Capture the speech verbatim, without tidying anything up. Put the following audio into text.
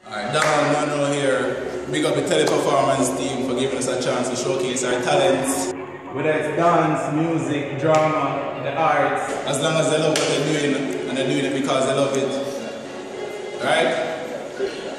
Alright, Donald Mano here. Big up the Teleperformance team for giving us a chance to showcase our talents. Whether it's dance, music, drama, the arts, as long as they love what they're doing and they're doing it because they love it. Alright?